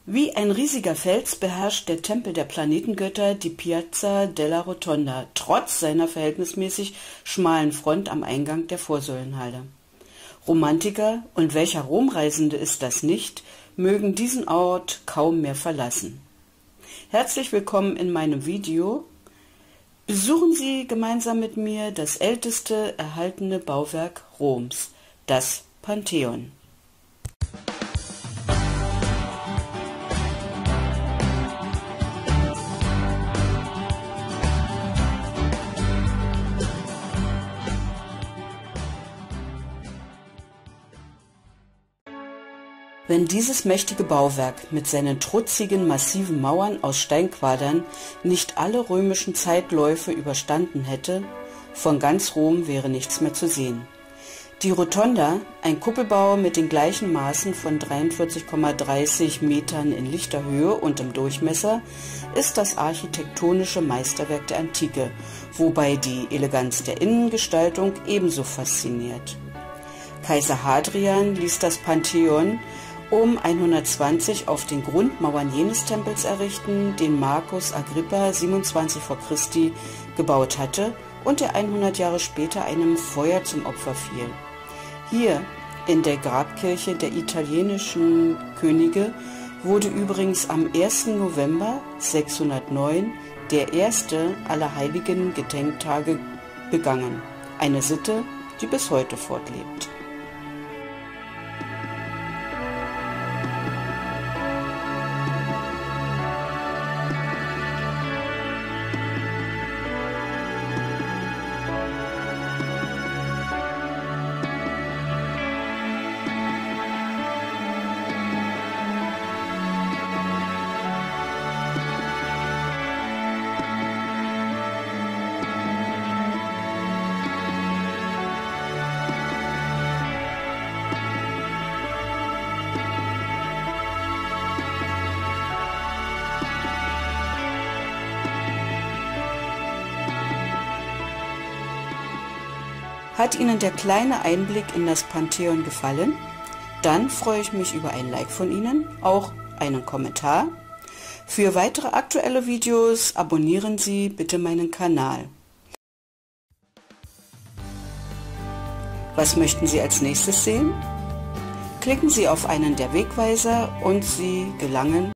Wie ein riesiger Fels beherrscht der Tempel der Planetengötter die Piazza della Rotonda, trotz seiner verhältnismäßig schmalen Front am Eingang der Vorsäulenhalle. Romantiker, und welcher Romreisende ist das nicht, mögen diesen Ort kaum mehr verlassen. Herzlich willkommen in meinem Video. Besuchen Sie gemeinsam mit mir das älteste erhaltene Bauwerk Roms, das Pantheon. Wenn dieses mächtige Bauwerk mit seinen trutzigen, massiven Mauern aus Steinquadern nicht alle römischen Zeitläufe überstanden hätte, von ganz Rom wäre nichts mehr zu sehen. Die Rotonda, ein Kuppelbau mit den gleichen Maßen von 43,30 Metern in lichter Höhe und im Durchmesser, ist das architektonische Meisterwerk der Antike, wobei die Eleganz der Innengestaltung ebenso fasziniert. Kaiser Hadrian ließ das Pantheon um 120 auf den Grundmauern jenes Tempels errichten, den Marcus Agrippa 27 v. Chr. Gebaut hatte und der 100 Jahre später einem Feuer zum Opfer fiel. Hier, in der Grabkirche der italienischen Könige, wurde übrigens am 1. November 609 der erste Allerheiligen Gedenktage begangen, eine Sitte, die bis heute fortlebt. Hat Ihnen der kleine Einblick in das Pantheon gefallen? Dann freue ich mich über ein Like von Ihnen, auch einen Kommentar. Für weitere aktuelle Videos abonnieren Sie bitte meinen Kanal. Was möchten Sie als nächstes sehen? Klicken Sie auf einen der Wegweiser und Sie gelangen